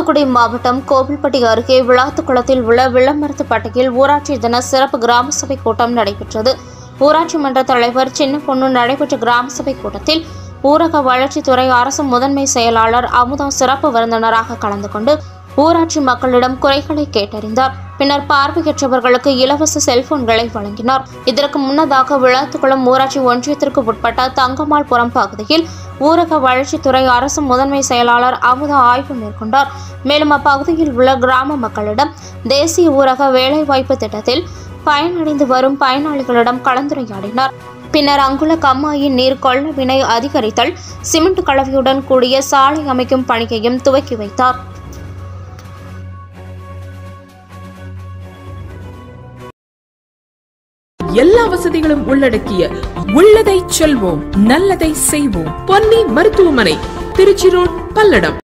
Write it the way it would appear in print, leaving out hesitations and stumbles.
தூத்துக்குடி மாவட்டம் கோவில்பட்டி அருகே விளாத்துக்குளத்தில் உள்ள விளம்பரத்துப்பட்டியில் ஊராட்சி தின சிறப்பு கிராம சபை கூட்டம் நடைபெற்றது. ஊராட்சி மன்ற தலைவர் சின்ன பொண்ணு நடைபெற்ற கிராம சபை கூட்டத்தில் ஊரக வளர்ச்சித்துறை அரசு முதன்மை செயலாளர் அமுதா சிறப்பு விருந்தினராக கலந்து கொண்டு ஊராட்சி மக்களிடம் குறைகளை கேட்டறிந்தார். பின்னர் பார்வையற்றவர்களுக்கு இலவச செல்போன்களை வழங்கினார். இதற்கு முன்னதாக விளாத்துக்குளம் ஊராட்சி ஒன்றியத்திற்கு உட்பட்ட தங்கம்மாள்புரம் பகுதியில் ஊரக வளர்ச்சித்துறை அரசு முதன்மை செயலாளர் அமுதா ஆய்வு மேற்கொண்டார். மேலும் அப்பகுதியில் உள்ள கிராம மக்களிடம் தேசிய ஊரக வேலைவாய்ப்பு திட்டத்தில் பயனடைந்து வரும் பயனாளிகளிடம் கலந்துரையாடினார். பின்னர் அங்குள்ள கம்மாயின் நீர் கொள்ளவினை அதிகரித்தல், சிமெண்ட் கலவையுடன் கூடிய சாலை அமைக்கும் பணியையும் துவக்கி வைத்தார். எல்லா வசதிகளும் உள்ளடக்கிய உள்ளதை செல்வோம் நல்லதை செய்வோம் பொன்னி மருத்துவமனை, திருச்சி ரோட், பல்லடம்.